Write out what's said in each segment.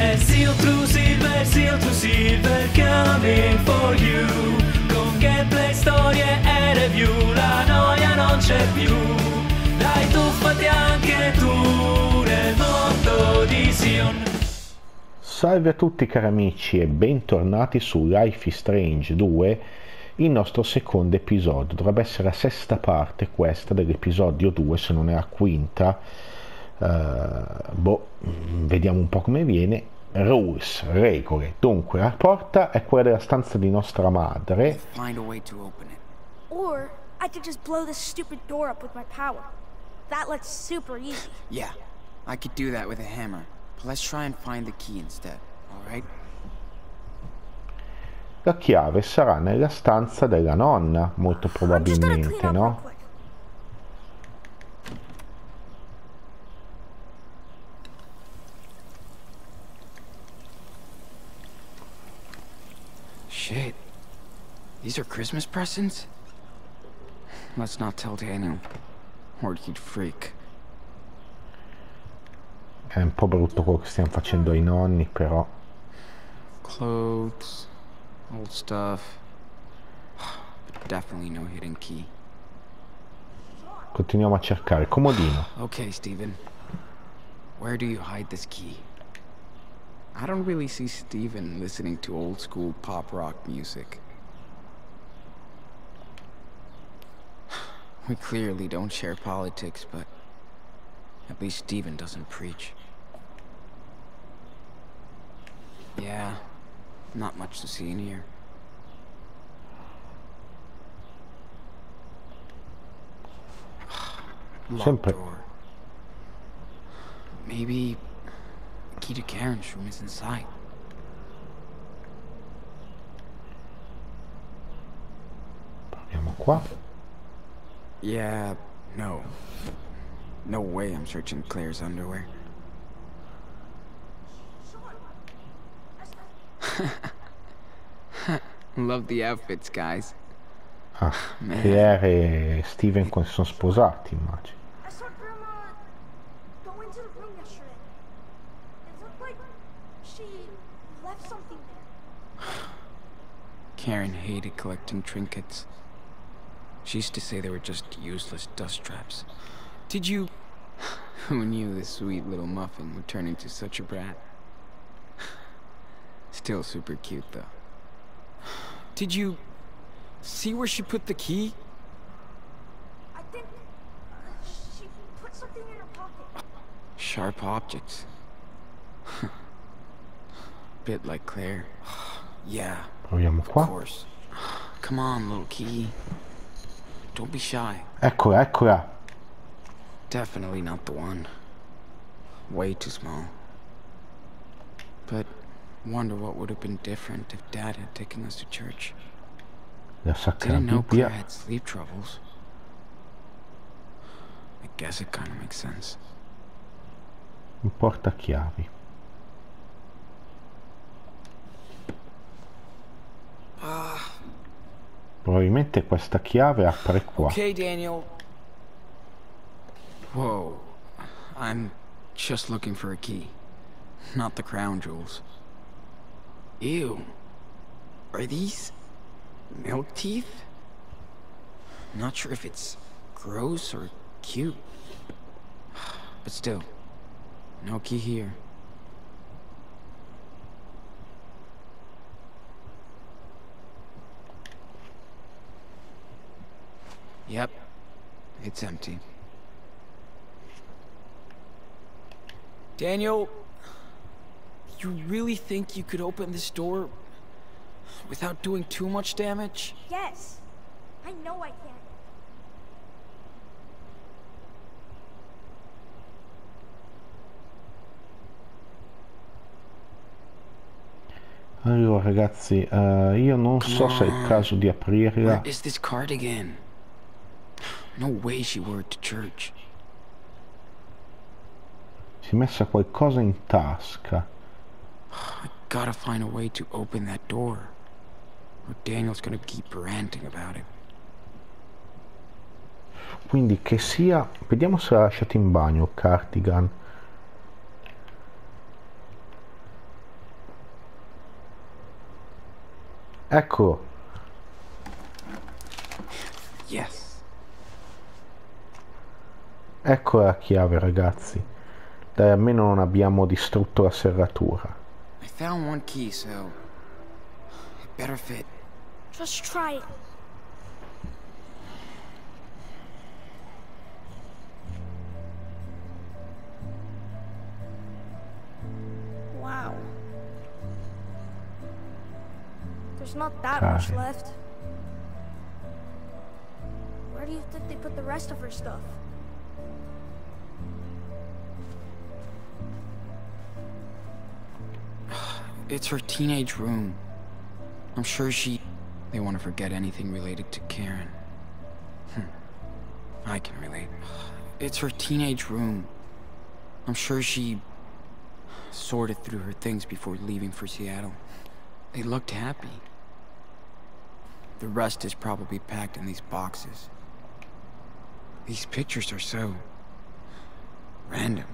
Seal to Silver coming for you. Con gameplay, storie e review, la noia non c'è più. Dai, tuffati anche tu nel mondo di Sion. Salve a tutti cari amici e bentornati su Life is Strange 2, il nostro secondo episodio. Dovrebbe essere la sesta parte questa dell'episodio 2, se non è la quinta. Vediamo un po' come viene. Rules, regole. Dunque, la porta è quella della stanza di nostra madre. Find a way to open it. Or I could just blow this stupid door up with my power. That looks super easy. Yeah, I could do that with a hammer. But let's try and find the key instead, alright? La chiave sarà nella stanza della nonna, molto probabilmente, no? Shit. These are Christmas presents? Let's not tell Daniel, or he'd freak. È un po' brutto quello che stiamo facendo ai nonni, però. Clothes, old stuff. But definitely no hidden key. Continuiamo a cercare. Comodino. Okay, Steven. Where do you hide this key? I don't really see Steven listening to old school pop rock music. We clearly don't share politics, but at least Steven doesn't preach. Yeah, not much to see in here. Locked door. Maybe the key to Karen's room is inside. Proviamo qua. Yeah, no. No way I'm searching Claire's underwear. Love the outfits, guys. Ah, Claire e Steven sono sposati, immagino. I saw Grandma go into the room yesterday. It looked like she left something there. Karen hated collecting trinkets. She used to say they were just useless dust traps. Did you... Who knew this sweet little muffin would turn into such a brat? Still super cute, though. Did you... see where she put the key? I think she put something in her pocket. Sharp objects. Bit like Claire. Yeah, Proviamo of qua. course. Come on, little key. Don't be shy. Eccola, eccola. Definitely not the one. Way too small. But wonder what would have been different if Dad had taken us to church. La Sacra Didn't know Claire Bibbia. had sleep troubles. I guess it kind of makes sense. Un portachiavi. Probabilmente questa chiave apre qua. Okay, Daniel. Whoa. I'm just looking for a key. Not the crown jewels. Ew. Are these milk teeth? Not sure if it's gross or cute. But still, no key here. Yep, it's empty. Daniel, you really think you could open this door without doing too much damage? Yes, I know I can. Allora ragazzi, io non so se è il caso di aprirla. Where is this cardigan? No way she wore it to church. Si è messa qualcosa in tasca. I gotta find a way to open that door, or Daniel's gonna keep ranting about it. Quindi che sia... Vediamo se l'ha lasciato in bagno il cardigan. Ecco, Yes. ecco la chiave, ragazzi. Dai, almeno non abbiamo distrutto la serratura. I found one key, so it better fit. Just try it. Wow. There's not that much Karen. left. Where do you think they put the rest of her stuff? It's her teenage room. I'm sure they want to forget anything related to Karen. I can relate. It's her teenage room. I'm sure she sorted through her things before leaving for Seattle. They looked happy. The rest is probably packed in these boxes. These pictures are so random.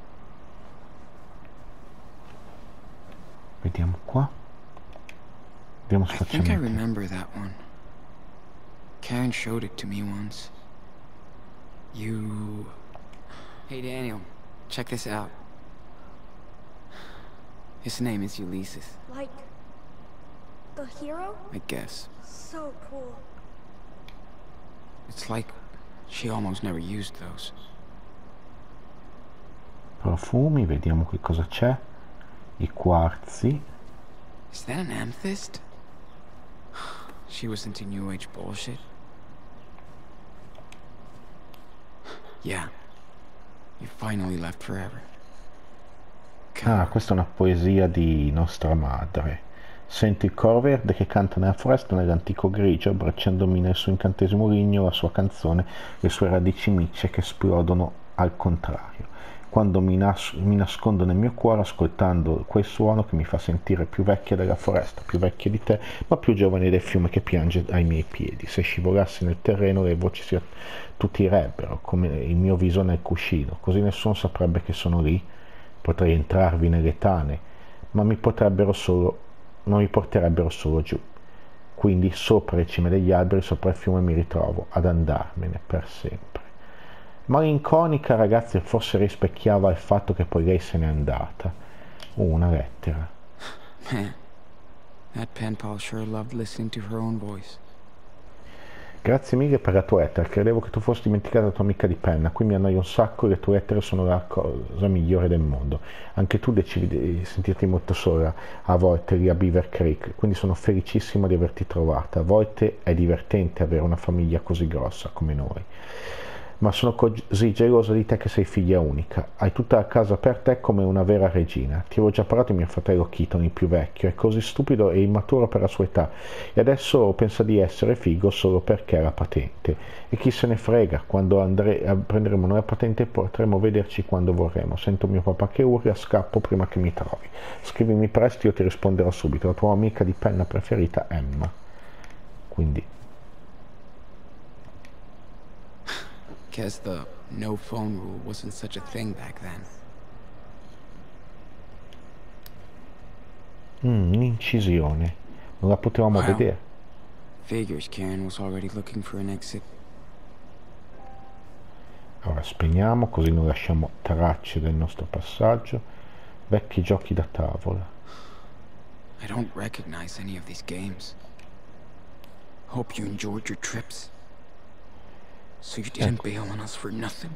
Vediamo qua. Vediamo se I think I facciamo. remember that one. Karen showed it to me once. Hey Daniel, check this out. His name is Ulysses, Like the hero? I guess. So cool. It's like she almost never used those. Profumi, vediamo che cosa c'è. I quarzi. Is that an amethyst? She was into New Age bullshit. Yeah. You finally left forever. Ah, questa è una poesia di nostra madre. Sento il coro verde che canta nella foresta nell'antico grigio, abbracciandomi nel suo incantesimo ligno, la sua canzone, le sue radici micce che esplodono al contrario. Quando mi nascondo nel mio cuore ascoltando quel suono che mi fa sentire più vecchia della foresta, più vecchia di te, ma più giovane del fiume che piange ai miei piedi. Se scivolassi nel terreno le voci si attutirebbero, come il mio viso nel cuscino, così nessuno saprebbe che sono lì. Potrei entrarvi nelle tane, ma mi porterebbero solo giù. Quindi sopra le cime degli alberi, sopra il fiume mi ritrovo ad andarmene per sempre. Malinconica, ragazzi, forse rispecchiava il fatto che poi lei se n'è andata. Una lettera. Man, that pen pal sure loved listening to her own voice. Grazie mille per la tua lettera, credevo che tu fossi dimenticata la tua amica di penna, qui mi annoio un sacco e le tue lettere sono la cosa migliore del mondo. Anche tu decidi di sentirti molto sola a volte lì a Beaver Creek, quindi sono felicissimo di averti trovata. A volte è divertente avere una famiglia così grossa come noi. Ma sono così gelosa di te che sei figlia unica. Hai tutta la casa per te come una vera regina. Ti avevo già parlato di mio fratello Keaton, il più vecchio. È così stupido e immaturo per la sua età. E adesso pensa di essere figo solo perché ha la patente. E chi se ne frega, quando prenderemo noi la patente potremo vederci quando vorremo. Sento mio papà che urla, scappo prima che mi trovi. Scrivimi presto, io ti risponderò subito. La tua amica di penna preferita, Emma. Quindi... Guess the no phone rule wasn't such a thing back then. Un'incisione. Non la potevamo Wow. vedere. Figures Karen was already looking for an exit. Ora spegniamo così non lasciamo tracce del nostro passaggio. Vecchi giochi da tavola. I don't recognize any of these games. Hope you enjoyed your trips. So you didn't bail on us for nothing.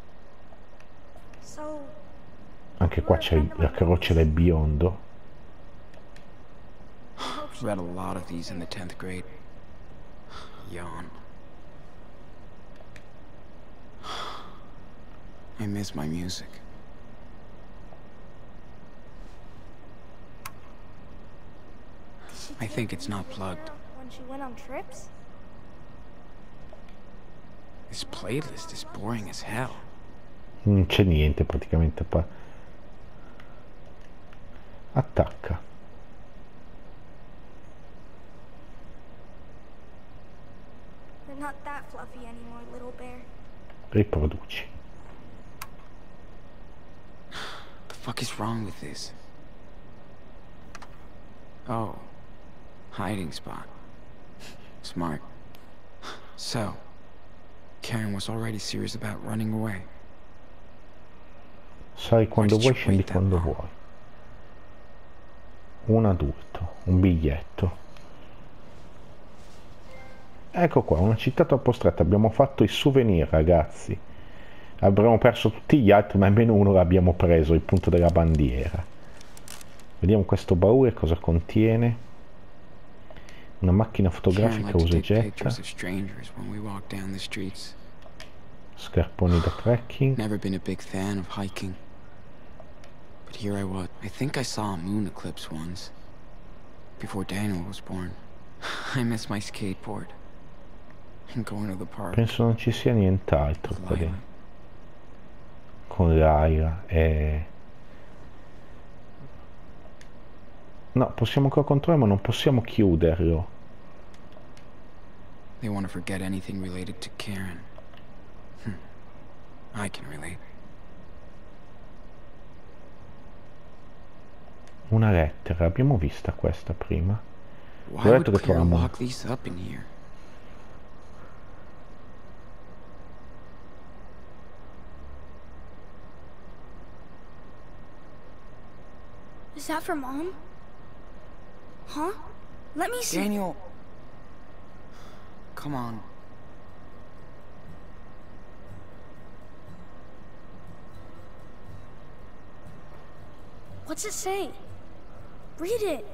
So, Anche qua c'è la croce del biondo. Read a lot of these in the 10th grade. Yawn. I miss my music. I think it's not plugged. when she went on trips? This playlist is boring as hell. Non c'è niente praticamente. Attacca. They're not that fluffy anymore, little bear. Riproduci. The fuck is wrong with this? Oh, hiding spot. Smart. So, Karen was already serious about running away. Sali quando vuoi, scendi quando vuoi. Un adulto, un biglietto. Ecco qua, una città troppo stretta. Abbiamo fatto i souvenir, ragazzi. Avremmo perso tutti gli altri, ma almeno uno l'abbiamo preso, il punto della bandiera. Vediamo questo baule cosa contiene. Una macchina fotografica usa e getta. Scarponi da trekking. Never been a big fan of hiking. But here I was. I think I saw a moon eclipse once. Before Daniel was born. I miss my skateboard. And going to the park. Penso non ci sia nient'altro qua dentro. Con Layla e... No, possiamo ancora controllare, ma non possiamo chiuderlo. They want to forget anything related to Karen. I can relate. Una lettera, abbiamo vista questa prima. Why would Claire lock these up in here? Is that for Mom? Huh? Let me see. Daniel! Come on. What's it say? Read it.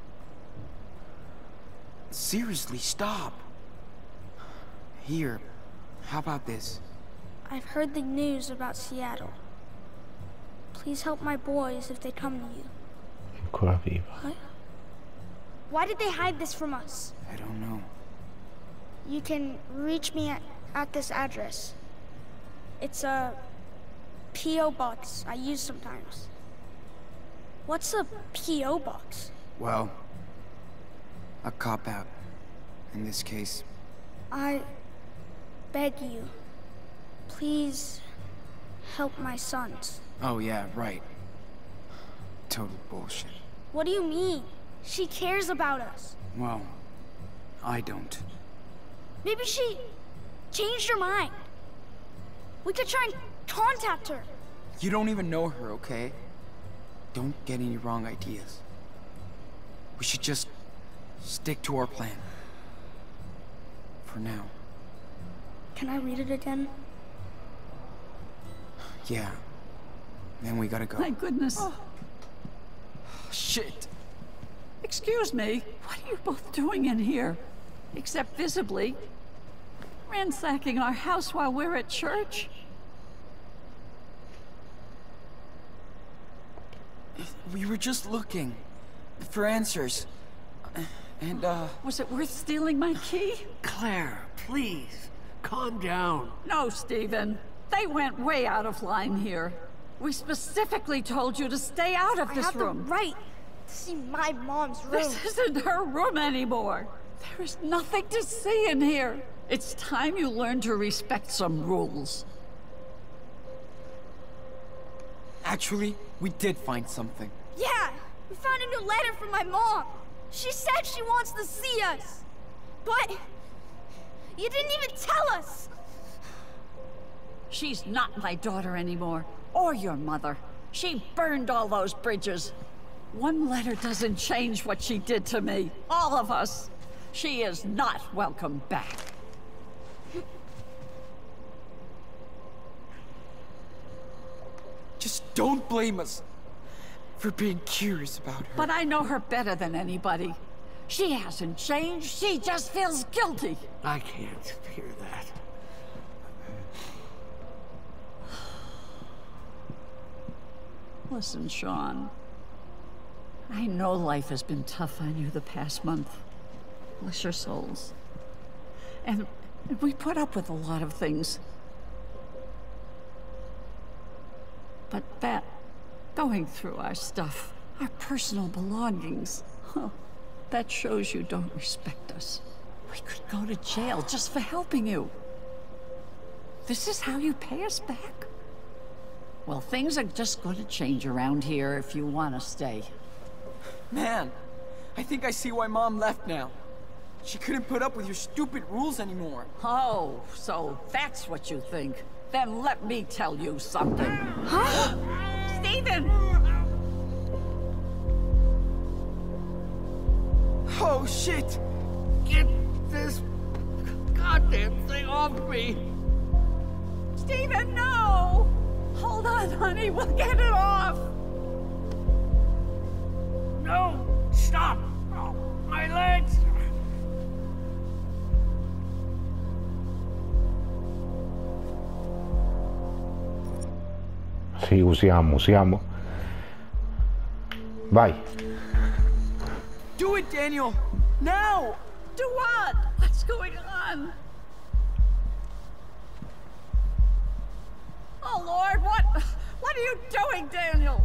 Seriously, stop. Here, how about this? I've heard the news about Seattle. Please help my boys if they come to you. Ancora viva. What? Why did they hide this from us? I don't know. You can reach me at this address. It's a P.O. box I use sometimes. What's a P.O. box? Well, a cop-out. In this case. I beg you, please help my sons. Oh yeah, right. Total bullshit. What do you mean? She cares about us. Well, I don't. Maybe she changed her mind. We could try and contact her. You don't even know her, okay? Don't get any wrong ideas. We should just stick to our plan. For now. Can I read it again? Yeah. Then we gotta go. My goodness. Oh. Shit. Excuse me, what are you both doing in here? Except visibly. Ransacking our house while we're at church? We were just looking for answers. And, Was it worth stealing my key? Claire, please, calm down. No, Stephen. They went way out of line here. We specifically told you to stay out of this room. I have the right to see my mom's room. This isn't her room anymore. There is nothing to see in here. It's time you learn to respect some rules. Actually, we did find something. Yeah, we found a new letter from my mom. She said she wants to see us. But you didn't even tell us. She's not my daughter anymore, or your mother. She burned all those bridges. One letter doesn't change what she did to me. All of us. She is not welcome back. Just don't blame us for being curious about her. But I know her better than anybody. She hasn't changed. She just feels guilty. I can't hear that. Listen, Sean. I know life has been tough on you the past month. Bless your souls. And we put up with a lot of things. But that, going through our stuff, our personal belongings, that shows you don't respect us. We could go to jail just for helping you. This is how you pay us back? Well, things are just going to change around here if you want to stay. Man, I think I see why Mom left now. She couldn't put up with your stupid rules anymore. Oh, so that's what you think. Then let me tell you something. Huh? Stephen! Oh, shit! Get this goddamn thing off me! Stephen, no! Hold on, honey, we'll get it off! No! Stop! Oh, my legs! Sì, usiamo. Vai. Do it, Daniel! Now! Do what? What's going on? Oh, Lord, what are you doing, Daniel?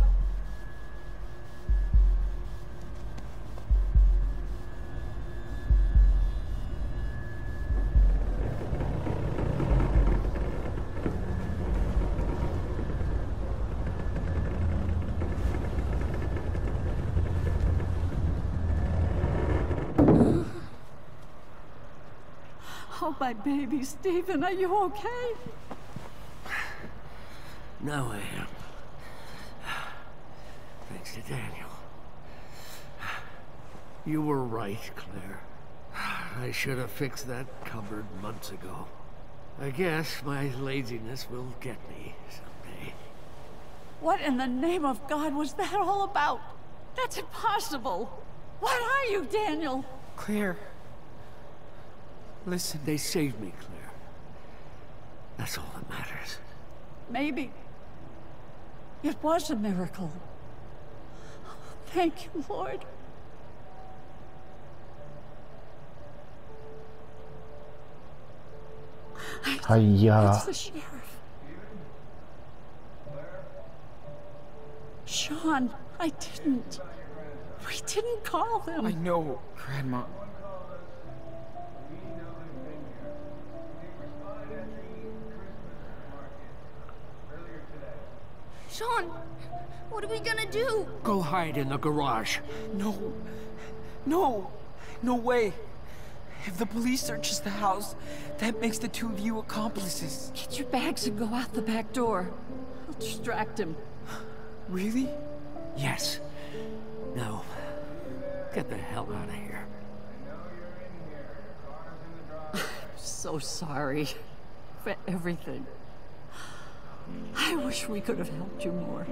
Oh, my baby, Stephen, are you okay? Now I am. Thanks to Daniel. You were right, Claire. I should have fixed that cupboard months ago. I guess my laziness will get me someday. What in the name of God was that all about? That's impossible. What are you, Daniel? Claire. Listen. They saved me, Claire. That's all that matters. Maybe it was a miracle. Thank you, Lord. Aia. It's the sheriff. Sean, I didn't. We didn't call him. I know, Grandma. Sean, what are we gonna do? Go hide in the garage. No. No. No way. If the police searches the house, that makes the two of you accomplices. Get your bags and go out the back door. I'll distract him. Really? Yes. Now, get the hell out of here. I'm so sorry for everything. I wish we could have helped you more.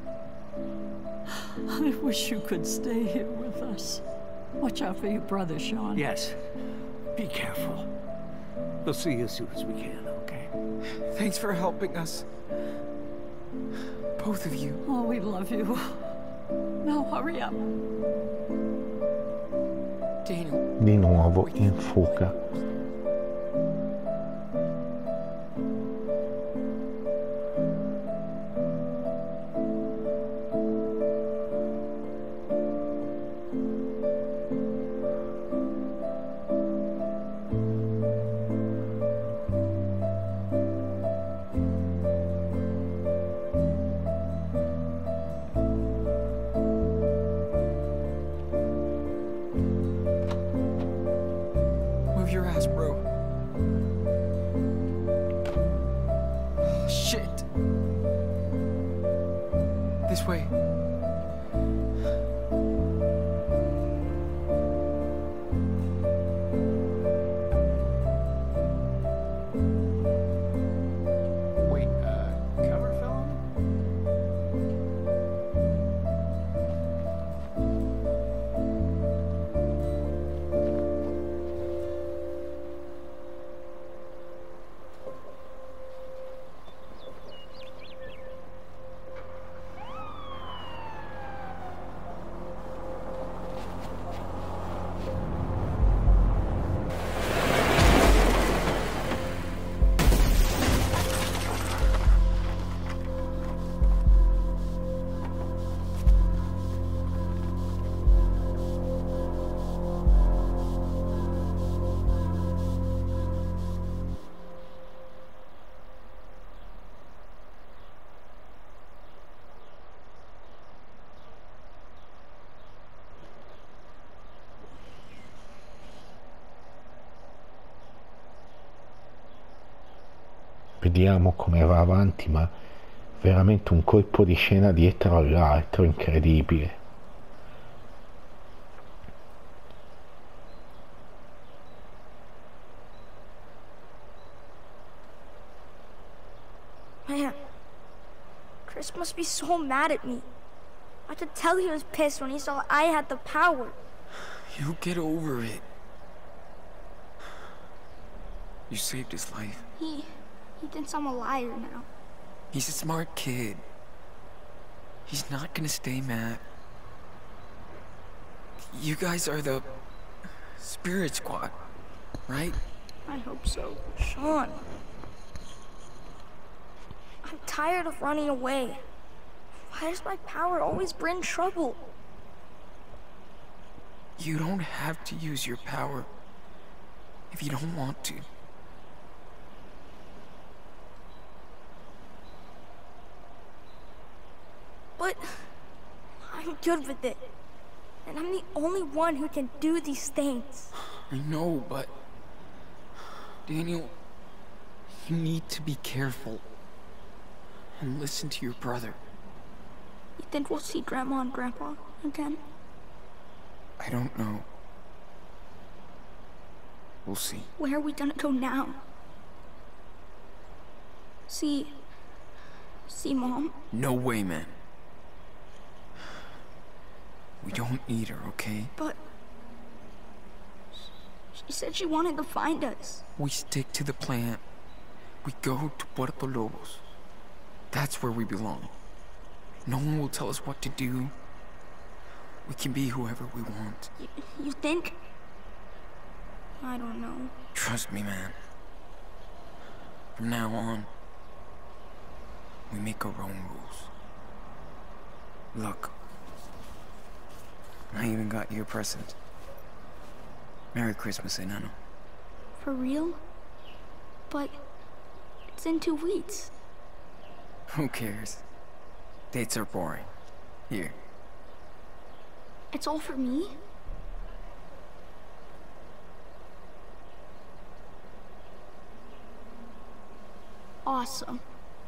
I wish you could stay here with us. Watch out for your brother, Sean. Yes. Be careful. We'll see you as soon as we can, okay? Thanks for helping us. Both of you. Oh, we love you. Now hurry up. Daniel. Di nuovo in fuga. Move your ass vediamo come va avanti, ma veramente un colpo di scena dietro all'altro incredibile. Man, Chris must be so mad at me. I could tell he was pissed when he saw I had the power. You get over it. You saved his life. He thinks I'm a liar now. He's a smart kid. He's not gonna stay mad. You guys are the Spirit Squad, right? I hope so. Sean. I'm tired of running away. Why does my power always bring trouble? You don't have to use your power if you don't want to. But I'm good with it. And I'm the only one who can do these things. I know, but Daniel, you need to be careful and listen to your brother. You think we'll see Grandma and Grandpa again? I don't know. We'll see. Where are we gonna go now? See Mom? No way, man. We don't need her, okay? But she said she wanted to find us. We stick to the plan. We go to Puerto Lobos. That's where we belong. No one will tell us what to do. We can be whoever we want. You think? I don't know. Trust me, man. From now on, we make our own rules. Look, I even got you a present. Merry Christmas, Enano. For real? But it's in 2 weeks. Who cares? Dates are boring. Here. It's all for me? Awesome.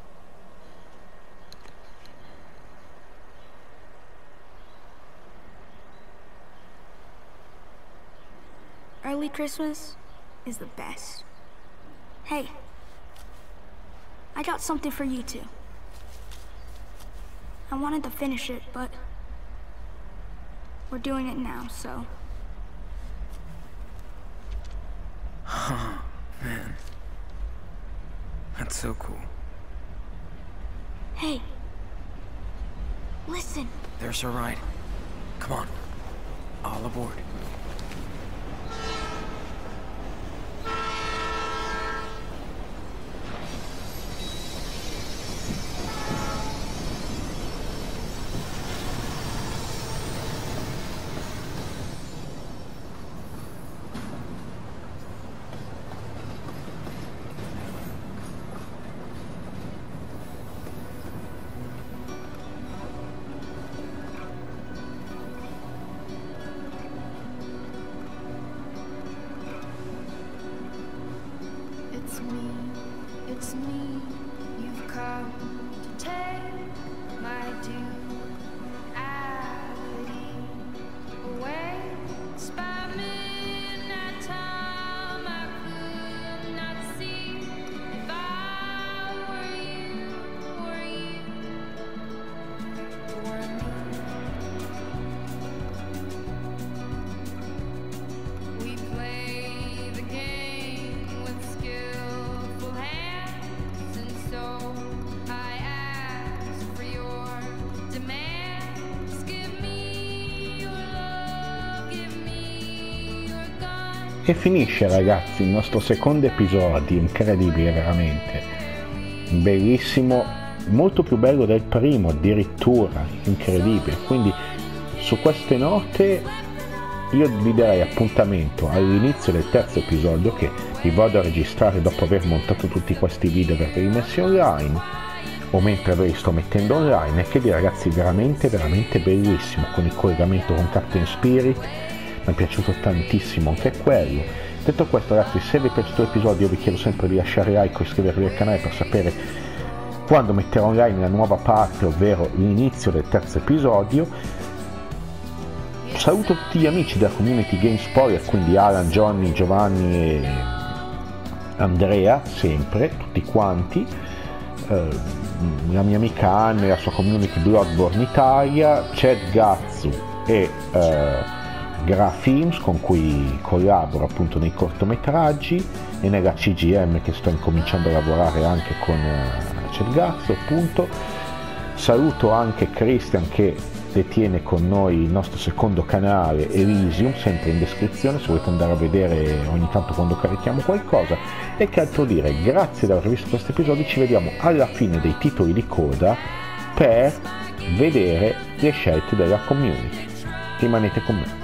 Early Christmas is the best. Hey, I got something for you two. I wanted to finish it, but we're doing it now, so. Man. That's so cool. Hey, listen. There's our ride. Come on. All aboard. It's me, you've come to take my duality away. It's by midnight time I could not see if I were you, were me. We play the game with skillful hands, and so I ask for your demands. Give me your love, give me your gun. E finisce, ragazzi, il nostro secondo episodio, incredibile veramente, bellissimo, molto più bello del primo addirittura, incredibile. Quindi su queste note io vi darei appuntamento all'inizio del terzo episodio, che vi vado a registrare dopo aver montato tutti questi video per averli messi online, o mentre ve li sto mettendo online, e che di ragazzi veramente bellissimo, con il collegamento con Captain Spirit. Mi è piaciuto tantissimo anche quello. Detto questo ragazzi, se vi è piaciuto l'episodio io vi chiedo sempre di lasciare like o iscrivervi al canale per sapere quando metterò online la nuova parte, ovvero l'inizio del terzo episodio. Saluto tutti gli amici della community Game Spoiler, quindi Alan, Johnny, Giovanni e Andrea, sempre, tutti quanti, la mia amica Anne e la sua community Bloodborne Italia, Chad Gazzu e Gra Films con cui collaboro appunto nei cortometraggi e nella CGM che sto incominciando a lavorare anche con Chad Gazzu appunto. Saluto anche Christian che detiene con noi il nostro secondo canale Elysium, sempre in descrizione se volete andare a vedere ogni tanto quando carichiamo qualcosa. E che altro dire, grazie di aver visto questo episodio, ci vediamo alla fine dei titoli di coda per vedere le scelte della community. Rimanete con me.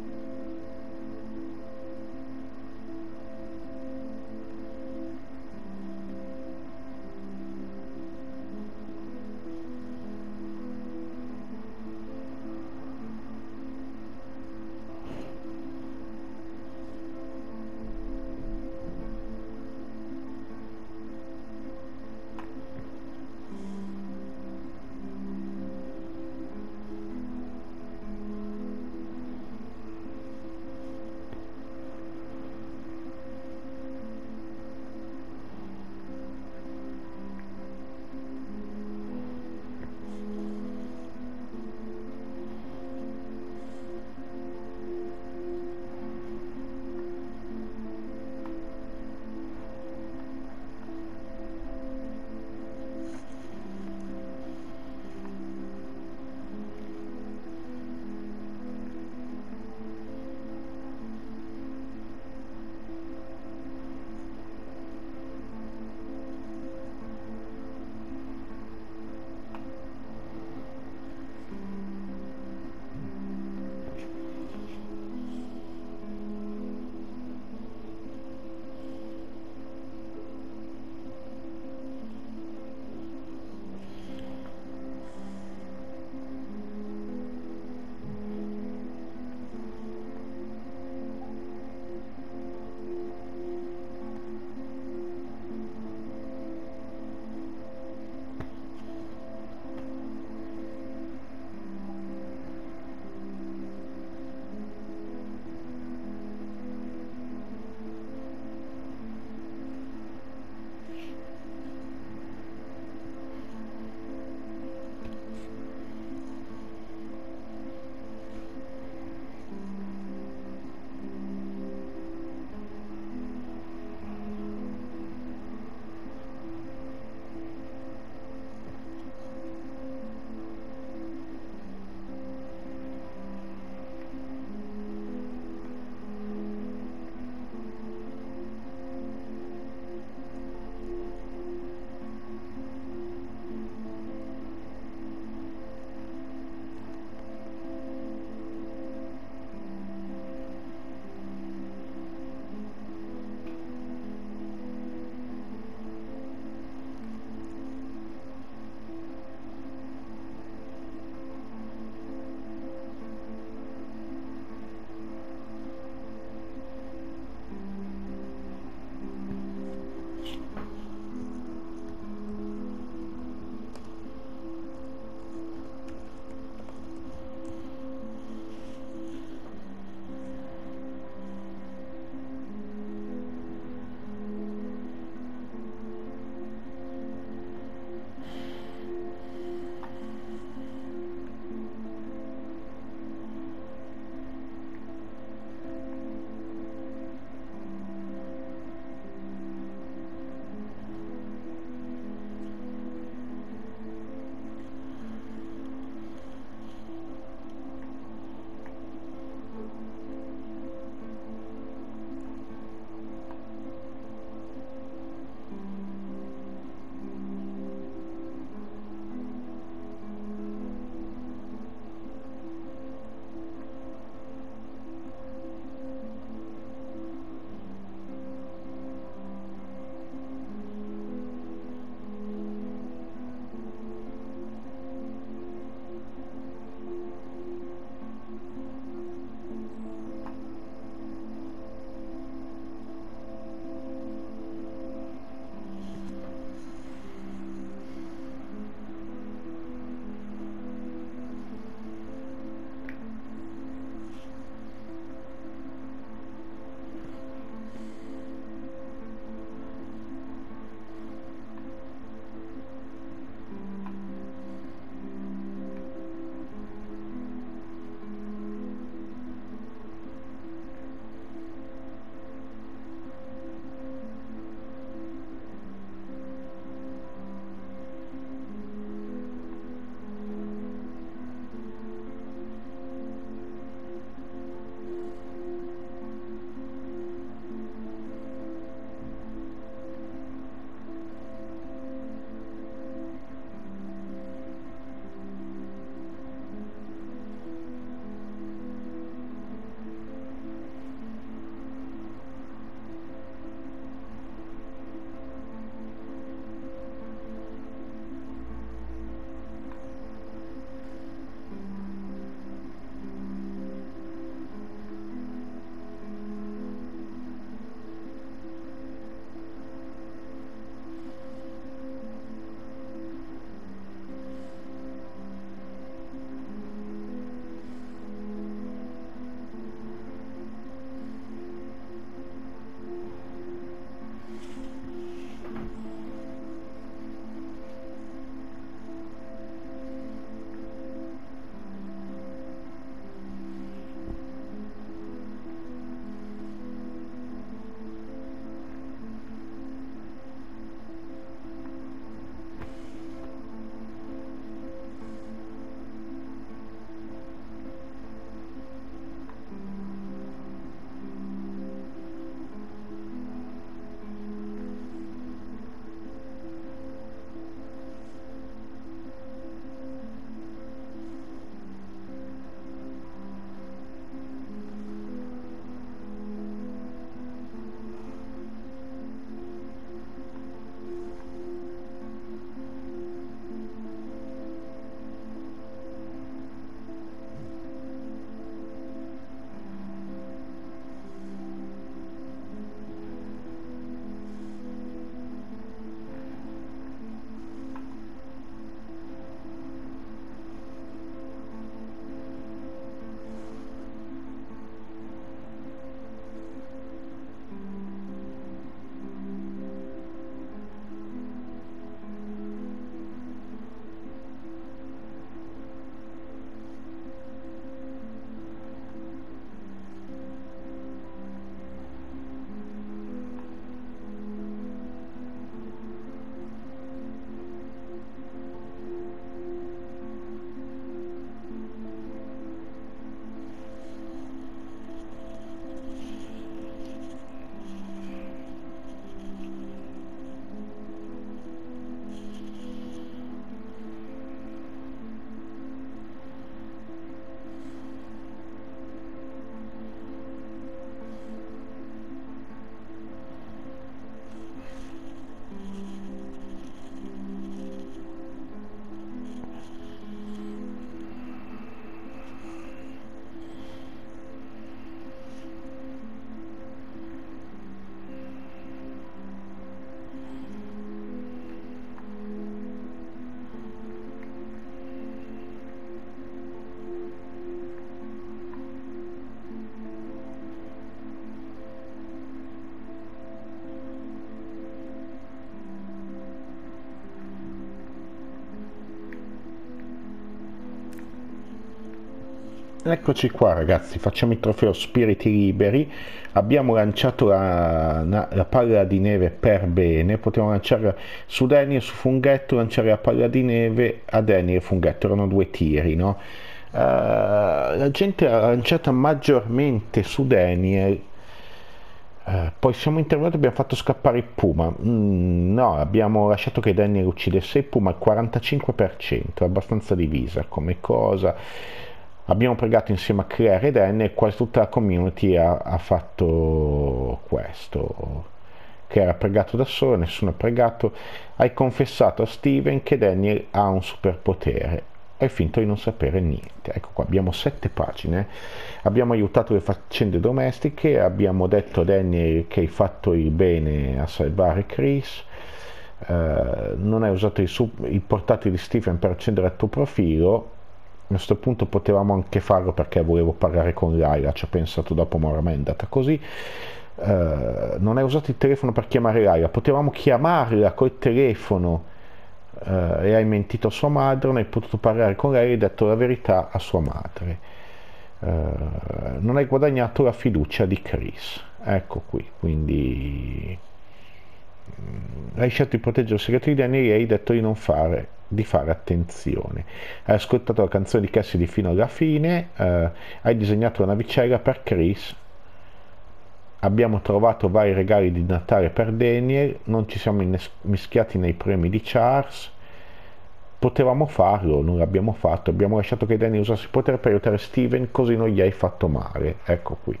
Eccoci qua ragazzi, facciamo il trofeo Spiriti Liberi. Abbiamo lanciato la palla di neve per bene, potevamo lanciare su Daniel, su Funghetto, lanciare la palla di neve a Daniel e Funghetto, erano 2 tiri, no? La gente ha lanciata maggiormente su Daniel, poi siamo intervenuti e abbiamo fatto scappare il Puma. No, abbiamo lasciato che Daniel uccidesse il Puma al 45%, abbastanza divisa come cosa. Abbiamo pregato insieme a Claire e Daniel, quasi tutta la community ha fatto questo. Claire ha pregato da sola, nessuno ha pregato. Hai confessato a Steven che Daniel ha un superpotere. Hai finto di non sapere niente. Ecco qua, abbiamo 7 pagine. Abbiamo aiutato le faccende domestiche, abbiamo detto a Daniel che hai fatto il bene a salvare Chris. Non hai usato il portatile di Steven per accendere il tuo profilo. A questo punto potevamo anche farlo perché volevo parlare con Layla, ci ho pensato dopo, ma ormai è andata così. Non hai usato il telefono per chiamare Layla, potevamo chiamarla col telefono e hai mentito a sua madre, non hai potuto parlare con lei e hai detto la verità a sua madre. Non hai guadagnato la fiducia di Chris, ecco qui, quindi hai scelto di proteggere il segreto di Daniel e hai detto di fare attenzione. Hai ascoltato la canzone di Cassidy fino alla fine, hai disegnato una navicella per Chris, abbiamo trovato vari regali di Natale per Daniel, non ci siamo mischiati nei premi di Charles, potevamo farlo, non l'abbiamo fatto, abbiamo lasciato che Daniel usasse il potere per aiutare Steven, così non gli hai fatto male, ecco qui.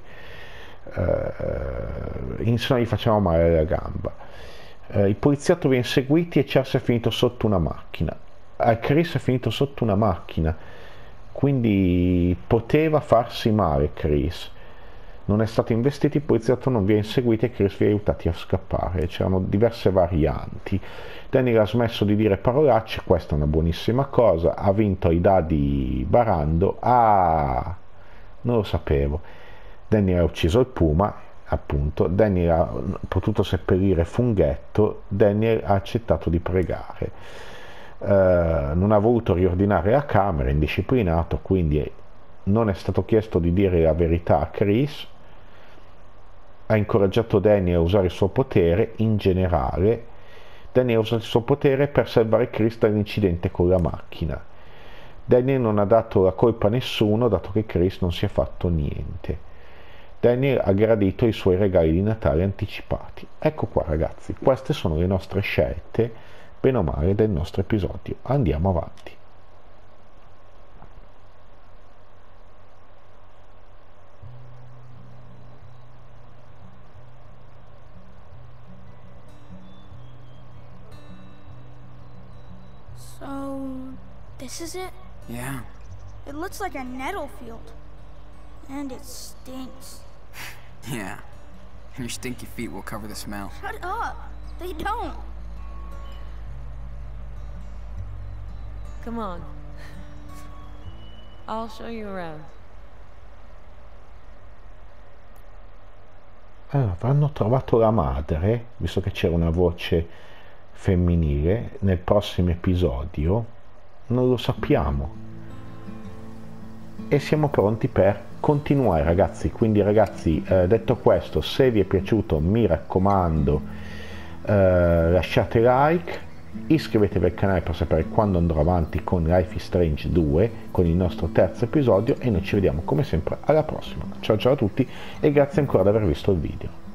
Se no gli facciamo male alla gamba. Il poliziotto viene seguiti e Charles è finito sotto una macchina. Chris è finito sotto una macchina, quindi poteva farsi male Chris. Non è stato investito, il poliziotto non viene seguito e Chris vi ha aiutati a scappare. C'erano diverse varianti. Daniel ha smesso di dire parolacce, questa è una buonissima cosa. Ha vinto ai dadi barando. Ah, non lo sapevo. Daniel ha ucciso il Puma, appunto. Daniel ha potuto seppellire Funghetto. Daniel ha accettato di pregare. Non ha voluto riordinare la camera, è indisciplinato, quindi non è stato chiesto di dire la verità a Chris. Ha incoraggiato Daniel a usare il suo potere in generale. Daniel ha usato il suo potere per salvare Chris dall'incidente con la macchina. Daniel non ha dato la colpa a nessuno, dato che Chris non si è fatto niente. Daniel ha gradito i suoi regali di Natale anticipati. Ecco qua ragazzi, queste sono le nostre scelte, bene o male, del nostro episodio. Andiamo avanti. So, this is it? Yeah. It looks like a nettle field. And it stinks. Yeah. And your stinky feet will cover the smell. Shut up! They don't! Come on. I'll show you around. Allora, avranno trovato la madre, visto che c'era una voce femminile, nel prossimo episodio? Non lo sappiamo. E siamo pronti per continuare ragazzi, quindi ragazzi, detto questo, se vi è piaciuto mi raccomando lasciate like, iscrivetevi al canale per sapere quando andrò avanti con Life is Strange 2, con il nostro terzo episodio, e noi ci vediamo come sempre alla prossima. Ciao ciao a tutti e grazie ancora di aver visto il video.